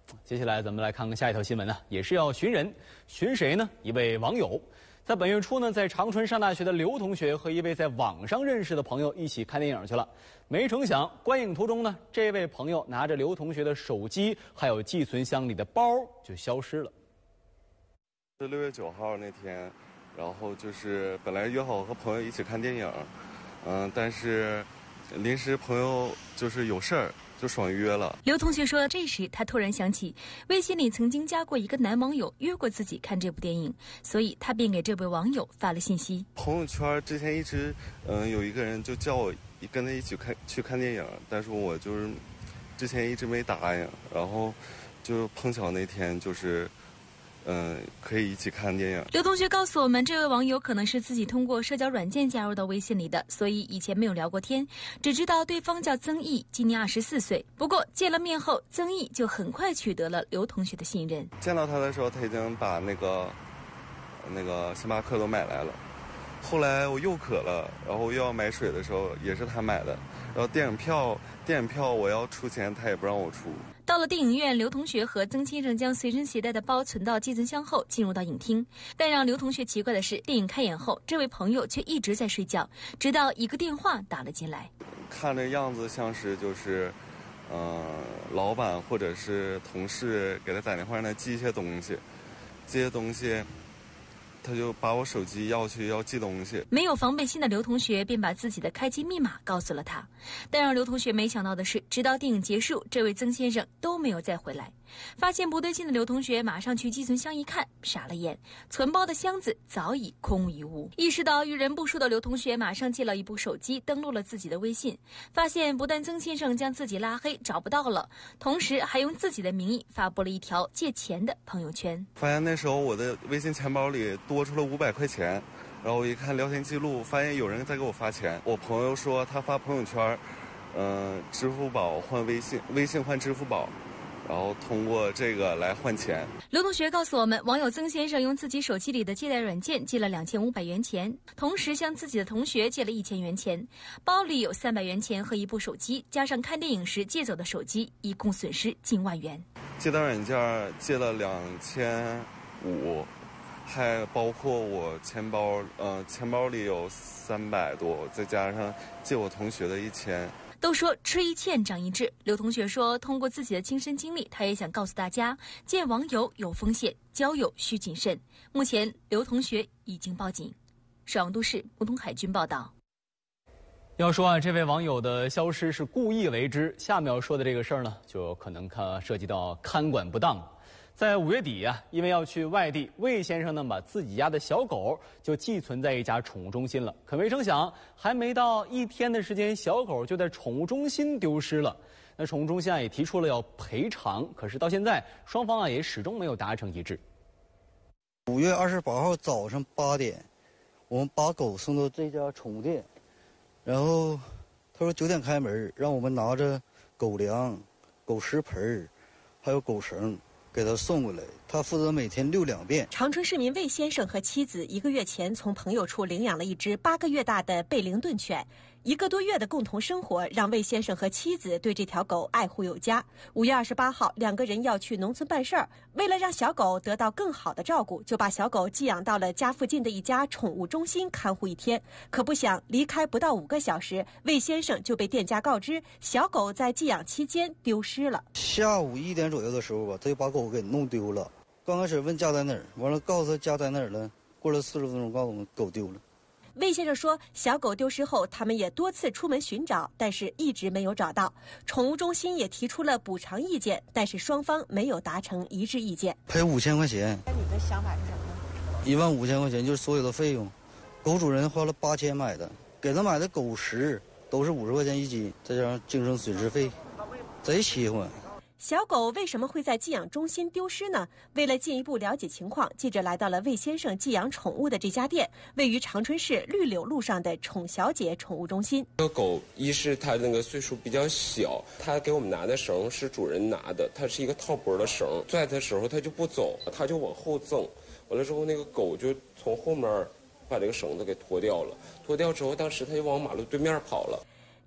接下来咱们来看看下一条新闻呢，也是要寻人，寻谁呢？一位网友，在本月初呢，在长春上大学的刘同学和一位在网上认识的朋友一起看电影去了。没成想，观影途中呢，这位朋友拿着刘同学的手机还有寄存箱里的包就消失了。 是六月九号那天，然后就是本来约好和朋友一起看电影，嗯，但是临时朋友就是有事儿。就爽约了。 刘同学说，这时他突然想起，微信里曾经加过一个男网友，约过自己看这部电影，所以他便给这位网友发了信息。 朋友圈之前一直，嗯，有一个人就叫我跟他一起看去看电影，但是我就是之前一直没答应，然后就碰巧那天就是。嗯，可以一起看电影。 刘同学告诉我们，这位网友可能是自己通过社交软件加入到微信里的，所以以前没有聊过天，只知道对方叫曾毅，今年二十四岁。不过见了面后，曾毅就很快取得了刘同学的信任。 见到他的时候，他已经把那个那个星巴克都买来了。后来我又渴了，然后又要买水的时候，也是他买的。然后电影票，电影票我要出钱，他也不让我出。 到了电影院，刘同学和曾先生将随身携带的包存到寄存箱后，进入到影厅。但让刘同学奇怪的是，电影开演后，这位朋友却一直在睡觉，直到一个电话打了进来。 看这样子像是就是，嗯、呃，老板或者是同事给他打电话让他寄一些东西，这些东西。他就把我手机要去要寄东西， 没有防备心的刘同学便把自己的开机密码告诉了他。但让刘同学没想到的是，直到电影结束，这位曾先生都没有再回来。发现不对劲的刘同学马上去寄存箱一看，傻了眼，存包的箱子早已空无一物。意识到遇人不淑的刘同学马上借了一部手机，登录了自己的微信，发现不但曾先生将自己拉黑找不到了，同时还用自己的名义发布了一条借钱的朋友圈。 发现那时候我的微信钱包里多出了五百块钱，然后我一看聊天记录，发现有人在给我发钱。我朋友说他发朋友圈，嗯、呃，支付宝换微信，微信换支付宝。然后通过这个来换钱。 刘同学告诉我们，网友曾先生用自己手机里的借贷软件借了两千五百元钱，同时向自己的同学借了一千元钱，包里有三百元钱和一部手机，加上看电影时借走的手机，一共损失近万元。 借贷软件借了两千五，还包括我钱包，呃，钱包里有三百多，再加上借我同学的一千。 都说吃一堑长一智，刘同学说，通过自己的亲身经历，他也想告诉大家，见网友有风险，交友需谨慎。目前，刘同学已经报警。沈阳都市吴东海军报道。 要说啊，这位网友的消失是故意为之，下面要说的这个事儿呢，就可能看涉及到看管不当。在五月底呀、啊，因为要去外地，魏先生呢把自己家的小狗就寄存在一家宠物中心了。可没成想，还没到一天的时间，小狗就在宠物中心丢失了。那宠物中心啊也提出了要赔偿，可是到现在双方啊也始终没有达成一致。 五月二十八号早上八点，我们把狗送到这家宠物店，然后他说九点开门，让我们拿着狗粮、狗食盆还有狗绳。给他送过来，他负责每天遛两遍。 长春市民魏先生和妻子一个月前从朋友处领养了一只八个月大的贝灵顿犬，一个多月的共同生活让魏先生和妻子对这条狗爱护有加。五月二十八号，两个人要去农村办事儿，为了让小狗得到更好的照顾，就把小狗寄养到了家附近的一家宠物中心看护一天。可不想离开不到五个小时，魏先生就被店家告知小狗在寄养期间丢失了。 下午一点左右的时候吧，他就把狗给弄丢了。刚开始问家在哪儿，完了告诉他家在哪儿了。过了四十分钟，告诉我们狗丢了。 魏先生说，小狗丢失后，他们也多次出门寻找，但是一直没有找到。宠物中心也提出了补偿意见，但是双方没有达成一致意见。 赔五千块钱。 那你的想法是什么呢？ 一万五千块钱就是所有的费用。狗主人花了八千买的，给他买的狗食都是五十块钱一斤，再加上精神损失费，贼气愤。 小狗为什么会在寄养中心丢失呢？为了进一步了解情况，记者来到了魏先生寄养宠物的这家店，位于长春市绿柳路上的宠小姐宠物中心。 这个狗一是它那个岁数比较小，它给我们拿的绳是主人拿的，它是一个套脖的绳，拽的时候它就不走，它就往后挣，完了之后那个狗就从后面把这个绳子给脱掉了，脱掉之后当时它就往马路对面跑了。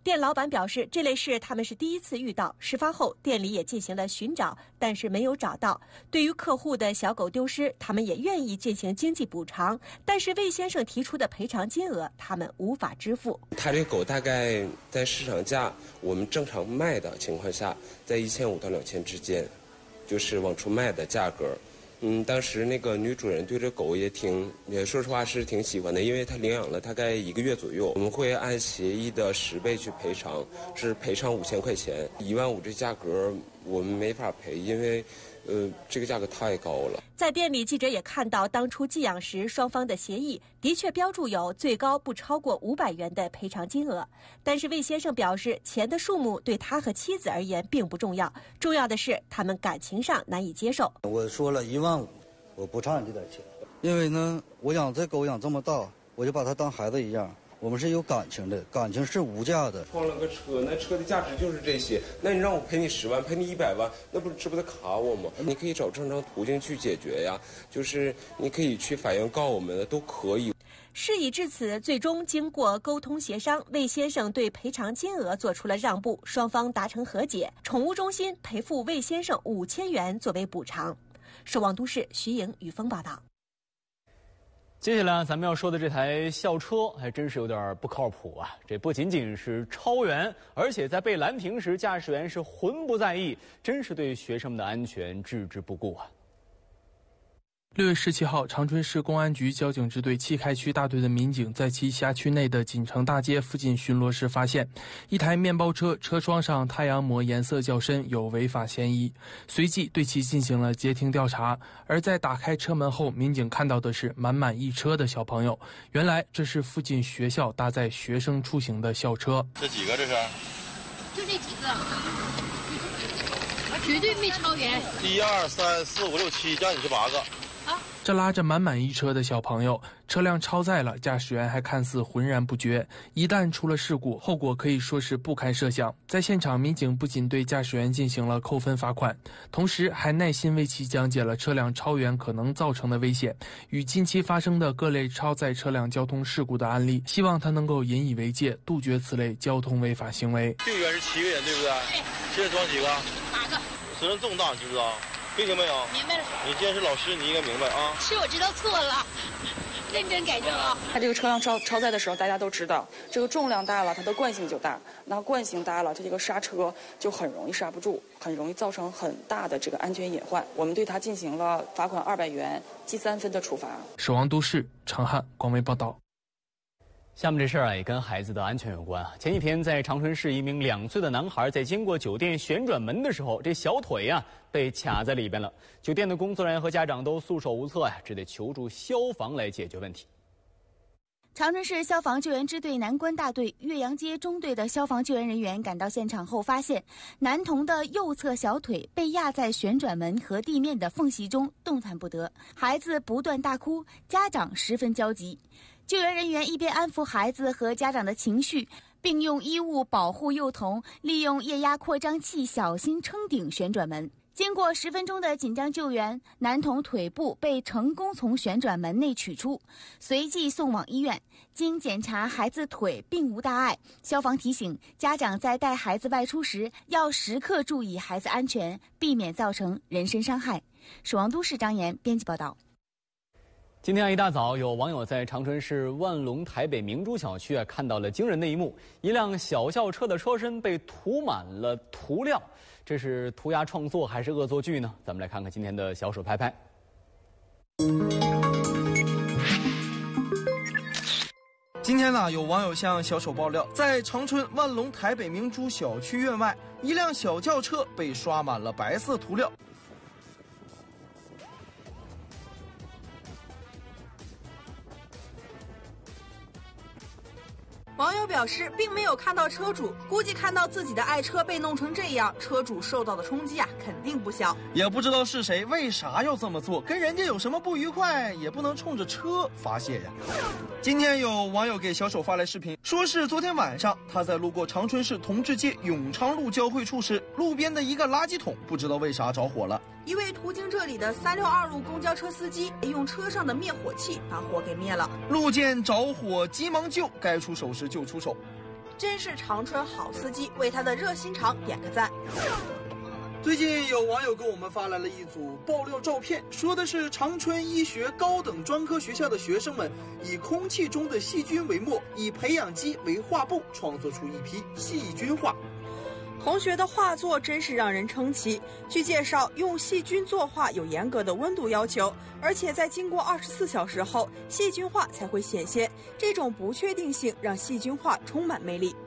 店老板表示，这类事他们是第一次遇到。事发后，店里也进行了寻找，但是没有找到。对于客户的小狗丢失，他们也愿意进行经济补偿，但是魏先生提出的赔偿金额，他们无法支付。 他这狗大概在市场价，我们正常卖的情况下，在一千五到两千之间，就是往出卖的价格。嗯，当时那个女主人对这狗也挺，也说实话是挺喜欢的，因为她领养了大概一个月左右。我们会按协议的十倍去赔偿，是赔偿五千块钱，一万五这价格我们没法赔，因为，呃，这个价格太高了。 在店里，记者也看到当初寄养时双方的协议的确标注有最高不超过五百元的赔偿金额，但是魏先生表示，钱的数目对他和妻子而言并不重要，重要的是他们感情上难以接受。 我说了一万五，我不差你这点钱，因为呢，我养这狗养这么大，我就把它当孩子一样。我们是有感情的，感情是无价的。 撞了个车，那车的价值就是这些。那你让我赔你十万，赔你一百万，那不是这不得卡我吗？你可以找正常途径去解决呀，就是你可以去法院告我们的，都可以。 事已至此，最终经过沟通协商，魏先生对赔偿金额做出了让步，双方达成和解。宠物中心赔付魏先生五千元作为补偿。守望都市徐莹、雨峰报道。 接下来咱们要说的这台校车还真是有点不靠谱啊！这不仅仅是超员，而且在被拦停时，驾驶员是浑不在意，真是对学生们的安全置之不顾啊！ 六月十七号，长春市公安局交警支队七开区大队的民警在其辖区内的锦城大街附近巡逻时，发现一台面包车车窗上太阳膜颜色较深，有违法嫌疑，随即对其进行了截停调查。而在打开车门后，民警看到的是满满一车的小朋友，原来这是附近学校搭载学生出行的校车。 这几个这是？ 就这几个，绝对没超员。 一二三四五六七，加你是八个。 这拉着满满一车的小朋友，车辆超载了，驾驶员还看似浑然不觉。一旦出了事故，后果可以说是不堪设想。在现场，民警不仅对驾驶员进行了扣分罚款，同时还耐心为其讲解了车辆超员可能造成的危险与近期发生的各类超载车辆交通事故的案例，希望他能够引以为戒，杜绝此类交通违法行为。 队员是七个人，对不对？现在装几个？ 八个。 责任重大，知不知道？听清没有？ 明白了。 你既然是老师，你应该明白啊。 是我知道错了，认真改正啊。 它这个车辆超超载的时候，大家都知道，这个重量大了，它的惯性就大。那惯性大了，它这个刹车就很容易刹不住，很容易造成很大的这个安全隐患。我们对它进行了罚款二百元、记三分的处罚。 守望都市，长汉广媒报道。 下面这事儿啊，也跟孩子的安全有关啊。前几天，在长春市，一名两岁的男孩在经过酒店旋转门的时候，这小腿呀、啊、被卡在里边了。酒店的工作人员和家长都束手无策呀、啊，只得求助消防来解决问题。 长春市消防救援支队南关大队岳阳街中队的消防救援人员赶到现场后，发现男童的右侧小腿被压在旋转门和地面的缝隙中，动弹不得。孩子不断大哭，家长十分焦急。救援人员一边安抚孩子和家长的情绪，并用衣物保护幼童，利用液压扩张器小心撑顶旋转门。经过十分钟的紧张救援，男童腿部被成功从旋转门内取出，随即送往医院。经检查，孩子腿并无大碍。消防提醒家长在带孩子外出时，要时刻注意孩子安全，避免造成人身伤害。守望都市张岩编辑报道。 今天一大早，有网友在长春市万隆台北明珠小区啊看到了惊人的一幕：一辆小轿车的车身被涂满了涂料，这是涂鸦创作还是恶作剧呢？咱们来看看今天的小手拍拍。 今天呢，有网友向小手爆料，在长春万隆台北明珠小区院外，一辆小轿车被刷满了白色涂料。 网友表示，并没有看到车主，估计看到自己的爱车被弄成这样，车主受到的冲击啊，肯定不小。 也不知道是谁，为啥要这么做？跟人家有什么不愉快，也不能冲着车发泄呀。今天有网友给小手发来视频，说是昨天晚上他在路过长春市同志街永昌路交汇处时，路边的一个垃圾桶不知道为啥着火了。 一位途经这里的三六二路公交车司机用车上的灭火器把火给灭了。 路见着火，急忙救，该出手时就出手。 真是长春好司机，为他的热心肠点个赞。 最近有网友给我们发来了一组爆料照片，说的是长春医学高等专科学校的学生们以空气中的细菌为墨，以培养基为画布，创作出一批细菌画。 同学的画作真是让人称奇。据介绍，用细菌作画有严格的温度要求，而且在经过二十四小时后，细菌画才会显现。这种不确定性让细菌画充满魅力。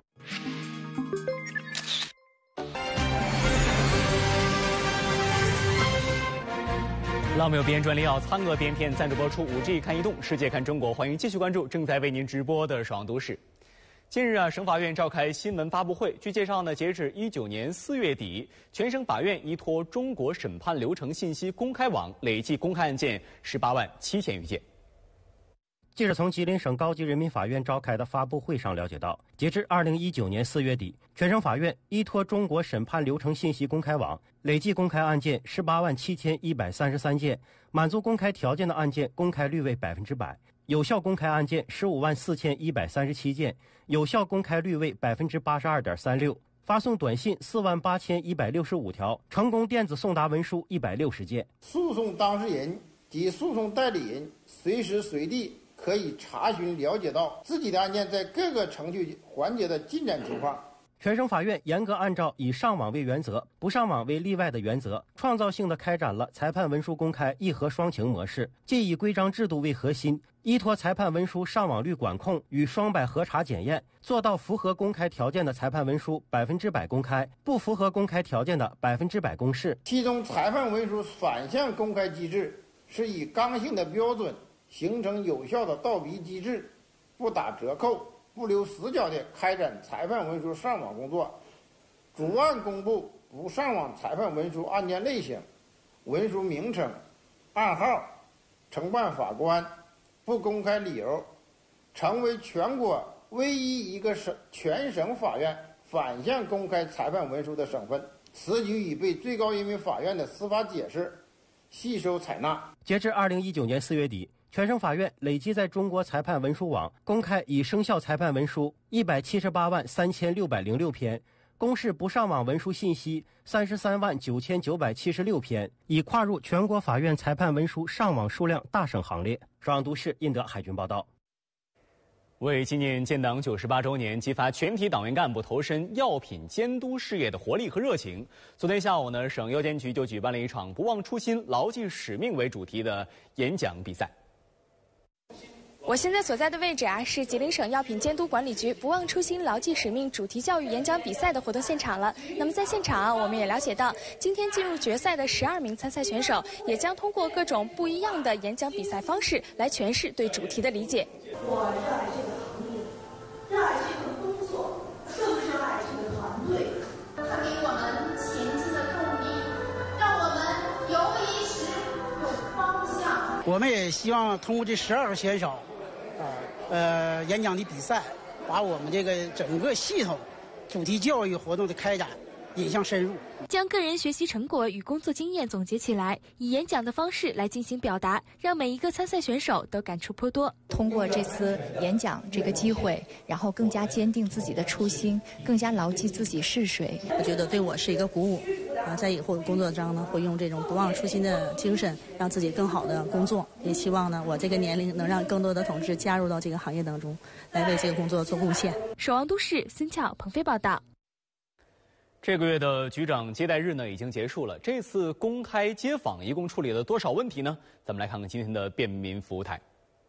浪漫有编专利药苍鹅编片赞助播出。五 G 看移动，世界看中国，欢迎继续关注正在为您直播的《守望都市》。近日啊，省法院召开新闻发布会。据介绍呢，截至一九年四月底，全省法院依托中国审判流程信息公开网，累计公开案件十八万七千余件。 记者从吉林省高级人民法院召开的发布会上了解到，截至二零一九年四月底，全省法院依托中国审判流程信息公开网，累计公开案件十八万七千一百三十三件，满足公开条件的案件公开率为百分之百，有效公开案件十五万四千一百三十七件，有效公开率为百分之八十二点三六。发送短信四万八千一百六十五条，成功电子送达文书一百六十件。 诉讼当事人及诉讼代理人随时随地可以查询了解到自己的案件在各个程序环节的进展情况。 全省法院严格按照以上网为原则，不上网为例外的原则，创造性地开展了裁判文书公开一核双擎模式，既以规章制度为核心，依托裁判文书上网率管控与双百核查检验，做到符合公开条件的裁判文书百分之百公开，不符合公开条件的百分之百公示。 其中裁判文书反向公开机制是以刚性的标准形成有效的倒逼机制，不打折扣、不留死角地开展裁判文书上网工作。主案公布不上网裁判文书案件类型、文书名称、案号、承办法官，不公开理由，成为全国唯一一个省全省法院反向公开裁判文书的省份。此举已被最高人民法院的司法解释悉收采纳。 截至二零一九年四月底，全省法院累计在中国裁判文书网公开已生效裁判文书一百七十八万三千六百零六篇，公示不上网文书信息三十三万九千九百七十六篇，已跨入全国法院裁判文书上网数量大省行列。中央都市印德海军报道。 为纪念建党九十八周年，激发全体党员干部投身药品监督事业的活力和热情，昨天下午呢，省药监局就举办了一场不忘初心、牢记使命为主题的演讲比赛。 我现在所在的位置啊，是吉林省药品监督管理局不忘初心、牢记使命主题教育演讲比赛的活动现场了。那么在现场啊，我们也了解到，今天进入决赛的十二名参赛选手，也将通过各种不一样的演讲比赛方式来诠释对主题的理解。 我热爱这个行业，热爱这份工作，更热爱这个团队。它给我们前进的动力，让我们有意识、有方向。 我们也希望通过这十二个选手。呃，演讲的比赛，把我们这个整个系统主题教育活动的开展引向深入， 将个人学习成果与工作经验总结起来，以演讲的方式来进行表达，让每一个参赛选手都感触颇多。 通过这次演讲这个机会，然后更加坚定自己的初心，更加牢记自己是谁。 我觉得对我是一个鼓舞。啊，在以后的工作中呢，会用这种不忘初心的精神，让自己更好的工作。也希望呢，我这个年龄能让更多的同志加入到这个行业当中，来为这个工作做贡献。 守望都市，孙俏、鹏飞报道。 这个月的局长接待日呢已经结束了，这次公开接访一共处理了多少问题呢？咱们来看看今天的便民服务台。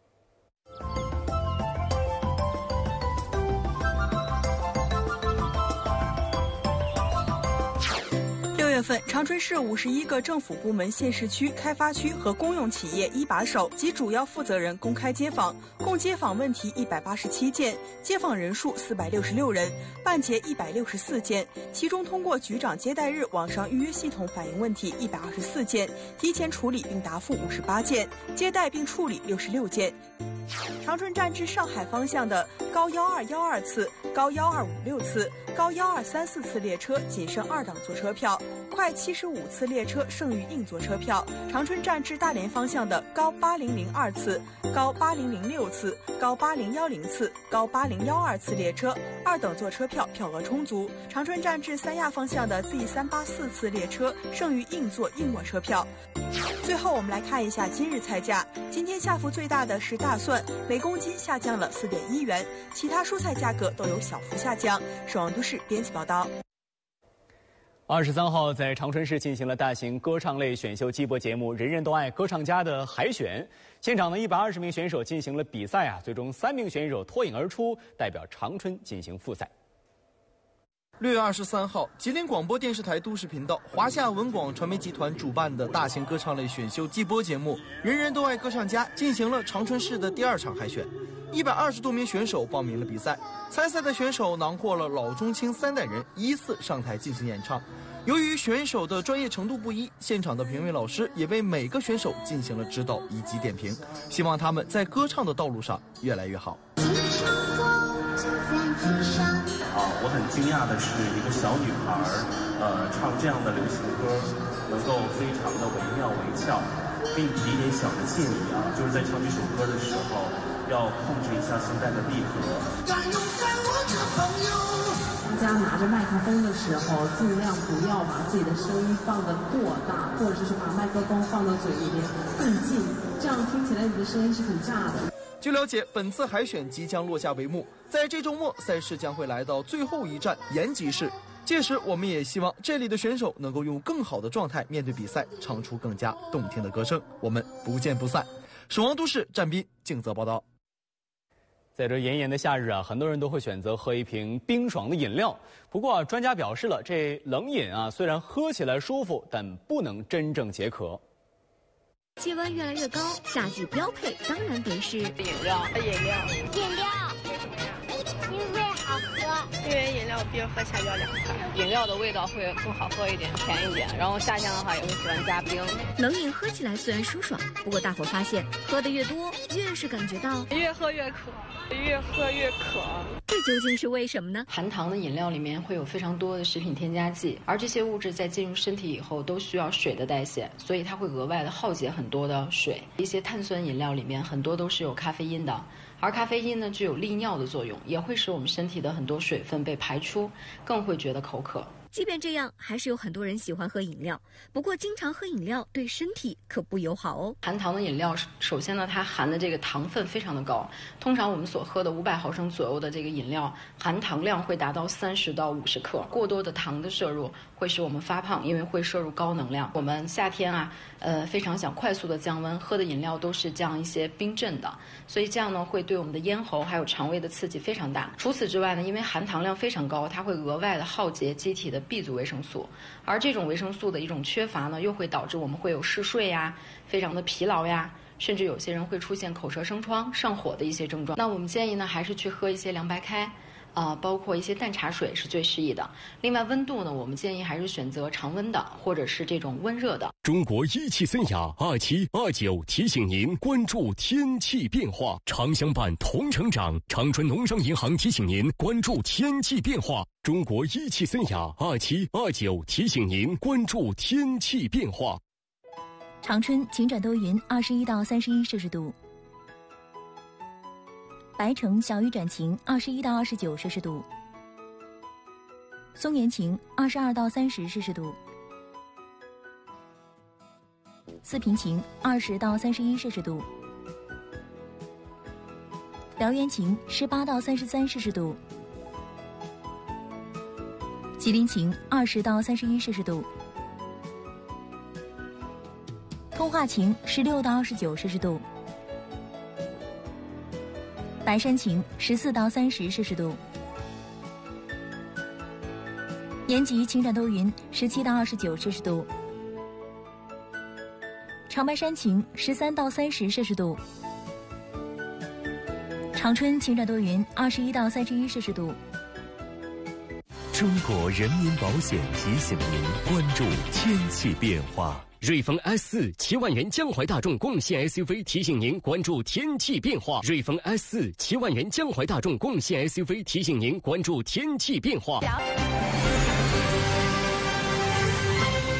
六月份，长春市五十一个政府部门、县市区、开发区和公用企业一把手及主要负责人公开接访，共接访问题一百八十七件，接访人数四百六十六人，办结一百六十四件，其中通过局长接待日网上预约系统反映问题一百二十四件，提前处理并答复五十八件，接待并处理六十六件。长春站至上海方向的高幺二幺二次、高幺二五六次、高幺二三四次列车仅剩二档座车票。 快七十五次列车剩余硬座车票，长春站至大连方向的高八零零二次、高八零零六次、高八零幺零次、高八零幺二次列车二等座车票票额充足。长春站至三亚方向的 Z 三八四次列车剩余硬座硬卧车票。最后我们来看一下今日菜价，今天下幅最大的是大蒜，每公斤下降了四点一元，其他蔬菜价格都有小幅下降。守望都市编辑报道。 二十三号，在长春市进行了大型歌唱类选秀季播节目《人人都爱歌唱家》的海选，现场呢一百二十名选手进行了比赛啊，最终三名选手脱颖而出，代表长春进行复赛。 六月二十三号，吉林广播电视台都市频道、华夏文广传媒集团主办的大型歌唱类选秀季播节目《人人都爱歌唱家》进行了长春市的第二场海选，一百二十多名选手报名了比赛。参赛的选手囊括了老中青三代人，依次上台进行演唱。由于选手的专业程度不一，现场的评委老师也为每个选手进行了指导以及点评，希望他们在歌唱的道路上越来越好。 啊，我很惊讶的是，一个小女孩，呃，唱这样的流行歌，能够非常的惟妙惟肖。给你提一点小的建议啊，就是在唱这首歌的时候，要控制一下声带的闭合。 大家拿着麦克风的时候，尽量不要把自己的声音放得过大，或者是把麦克风放到嘴里边更近，这样听起来你的声音是很炸的。 据了解，本次海选即将落下帷幕，在这周末赛事将会来到最后一站延吉市，届时我们也希望这里的选手能够用更好的状态面对比赛，唱出更加动听的歌声。我们不见不散。守望都市，战斌静泽报道。 在这炎炎的夏日啊，很多人都会选择喝一瓶冰爽的饮料。不过啊，专家表示了，这冷饮啊虽然喝起来舒服，但不能真正解渴。 气温越来越高，夏季标配当然得是饮料。饮料， 饮料， 因为好喝。因为饮料比喝茶要凉快， 饮料的味道会更好喝一点，甜一点。然后夏天的话也会喜欢加冰。 冷饮喝起来虽然舒爽，不过大伙发现喝的越多，越是感觉到越喝越渴，越喝越渴。 这究竟是为什么呢？ 含糖的饮料里面会有非常多的食品添加剂，而这些物质在进入身体以后都需要水的代谢，所以它会额外的耗竭很多的水。一些碳酸饮料里面很多都是有咖啡因的，而咖啡因呢具有利尿的作用，也会使我们身体的很多水分被排出，更会觉得口渴。 即便这样，还是有很多人喜欢喝饮料。不过，经常喝饮料对身体可不友好哦。 含糖的饮料，首先呢，它含的这个糖分非常的高。通常我们所喝的五百毫升左右的这个饮料，含糖量会达到三十到五十克。过多的糖的摄入会使我们发胖，因为会摄入高能量。我们夏天啊，呃，非常想快速的降温，喝的饮料都是降一些冰镇的，所以这样呢，会对我们的咽喉还有肠胃的刺激非常大。除此之外呢，因为含糖量非常高，它会额外的耗竭机体的B 族维生素，而这种维生素的一种缺乏呢，又会导致我们会有嗜睡呀、非常的疲劳呀，甚至有些人会出现口舌生疮、上火的一些症状。那我们建议呢，还是去喝一些凉白开。啊、呃，包括一些淡茶水是最适宜的。另外，温度呢，我们建议还是选择常温的，或者是这种温热的。 中国一汽森雅二七二九提醒您关注天气变化，常相伴同成长。长春农商银行提醒您关注天气变化。中国一汽森雅二七二九提醒您关注天气变化。 长春晴转多云，二十一到三十一摄氏度。白城小雨转晴，二十一到二十九摄氏度；松原晴，二十二到三十摄氏度；四平晴，二十到三十一摄氏度；辽源晴，十八到三十三摄氏度；吉林晴，二十到三十一摄氏度；通化晴，十六到二十九摄氏度。白山晴，十四到三十摄氏度；延吉晴转多云，十七到二十九摄氏度；长白山晴，十三到三十摄氏度；长春晴转多云，二十一到三十一摄氏度。 中国人民保险提醒您关注天气变化。 瑞风 S 四 七万元江淮大众共线 S U V 提醒您关注天气变化。瑞风 S 四 七万元江淮大众共线 S U V 提醒您关注天气变化。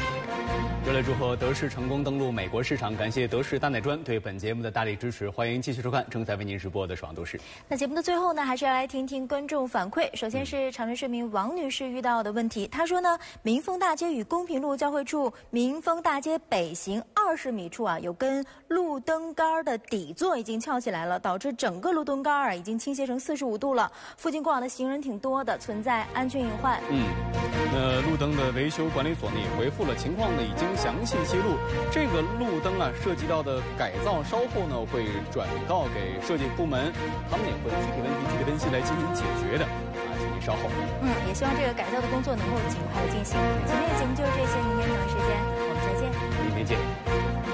热烈祝贺德视成功登陆美国市场，感谢德视大奶砖对本节目的大力支持。欢迎继续收看正在为您直播的《守望都市》。 那节目的最后呢，还是要来听听观众反馈。首先是长春市民王女士遇到的问题，她说呢，民丰大街与公平路交汇处民丰大街北行二十米处啊，有根路灯杆的底座已经翘起来了，导致整个路灯杆啊已经倾斜成四十五度了。附近过往的行人挺多的，存在安全隐患。 嗯，那路灯的维修管理所呢也回复了，情况呢已经详细记录。这个路灯啊涉及到的改造，稍后呢会转告给设计部门，他们也会具体问题具体分析来进行解决的。啊，请您稍后。 嗯，也希望这个改造的工作能够尽快的进行。今天的节目就是这些，明天同样时间我们再见。 明天见。